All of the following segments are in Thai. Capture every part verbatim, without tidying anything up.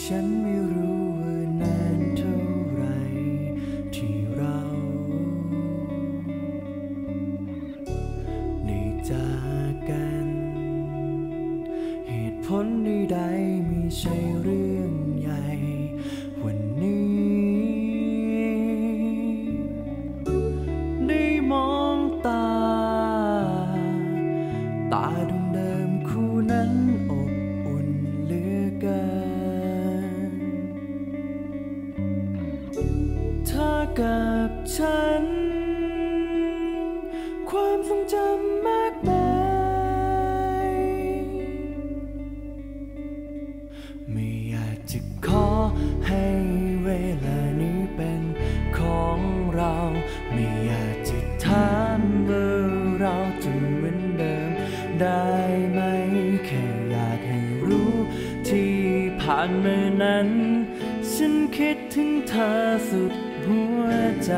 ฉันไม่รู้ว่านานเท่าไรที่เราได้จากกันเหตุผลใดๆไม่ใช่เรื่องใหญ่วันนี้ได้มองตาตาดวงเดิมคู่นั้นอบอุ่นเหลือเกินเธอกับฉันความทรงจำมากมายไม่อยากจะขอให้เวลานี้เป็นของเราไม่อยากจะถามว่าเราจะเหมือนเดิมได้ไหมแค่อยากให้รู้ที่ผ่านมานั้นฉันคิดถึงเธอสุดหัวใจ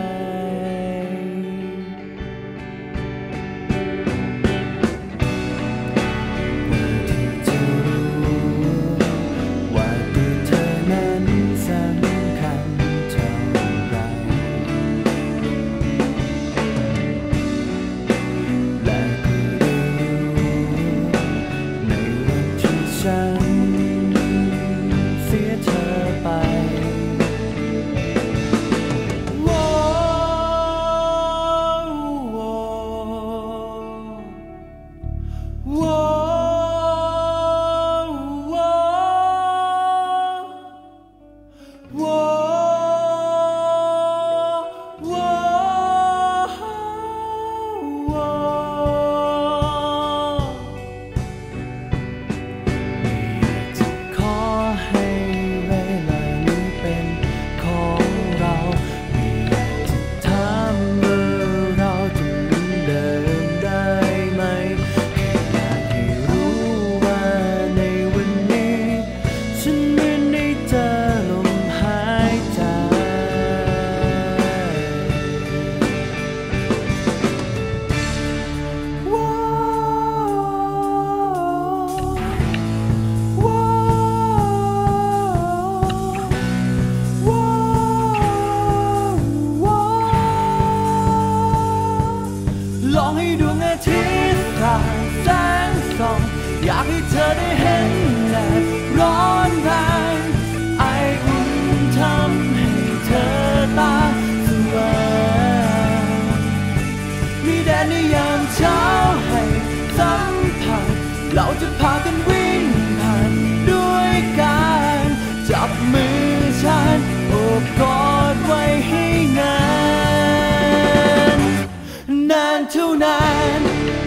ลองให้ดวงอาทิตย์สาดแสงส่องอยากให้เธอได้เห็นแดดร้อนแรงไออุ่นทำให้เธอตาสว่างมีแดดในยามเช้าให้สัมผัสเราจะพากันวิ่งผ่านด้วยกันจับมือฉันโอบกอดไว้ให้นานนานเท่านาน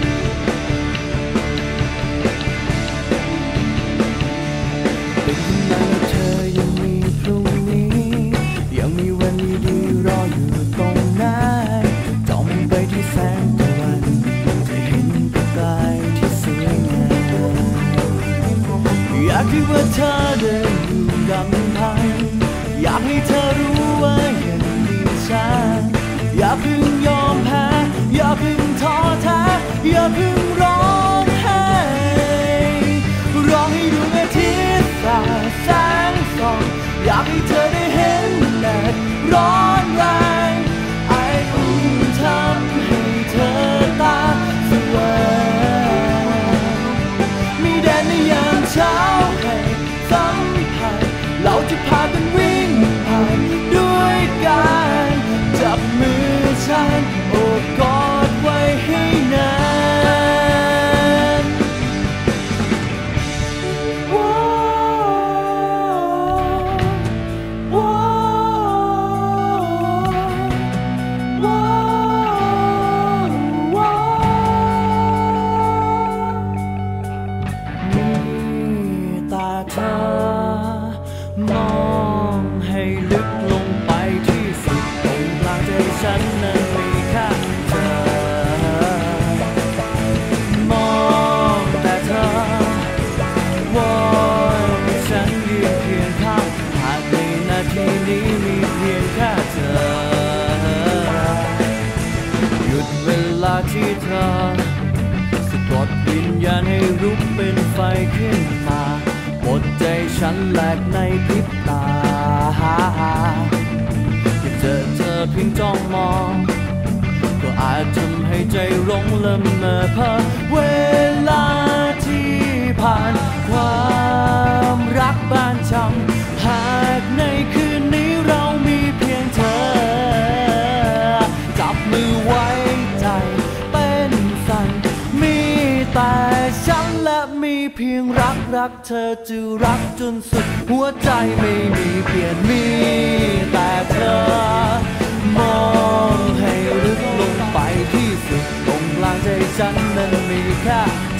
เป็นยังไงเธอยังมีพรุ่งนี้ยังมีวันดีๆรออยู่ตรงนั้นจ้องไปที่แสงตะวันจะเห็นประกายที่สวยงามอยากที่ว่าเธอเดินอยู่ลำพังอยากให้เธอรู้ว่ายังมีฉันอย่าเพิ่งยอมแพ้อย่าเพิ่งท้อแท้อย่าเพิ่งร้องไห้รอให้ดวงอาทิตย์สาดแสงส่องอยากให้เธอได้เห็นแดดร้อนแรงไออุ่นทำให้เธอตาสว่างมีแดดในยามเช้าให้สัมผัสเราจะพากันวิ่งผ่านด้วยกันจับมือฉันโอบกอดไว้ให้นานว้าวว้าวว้าวว้าวมีตาเธอมองให้ลึกลงไปที่สุดตรงกลางใจฉันนั้นมีแค่เธอมองแต่เธอวอนให้ฉันยืนเคียงข้างหากในนาทีนี้มีเพียงแค่เธอหยุดเวลาที่เธอสะกดวิญญาณให้ลุกเป็นไฟขึ้นมาหมดใจฉันฉันแหลกในพริบตาเจอเธอเพียงจ้องมองก็อาจทำให้ใจร้องละเมอเพ้อเวลาที่ผ่านความรักบ้านช่ำหากในคืนนี้เรามีเพียงเธอจับมือไว้ใจเต้นสั่นมีแต่ฉันและมีเพียงรักรักเธอจะรักจนสุดหัวใจไม่มีเปลี่ยนมีแต่เธอมองให้ลึกลงไปที่สุดตรงกลางใจฉันนั้นมีแค่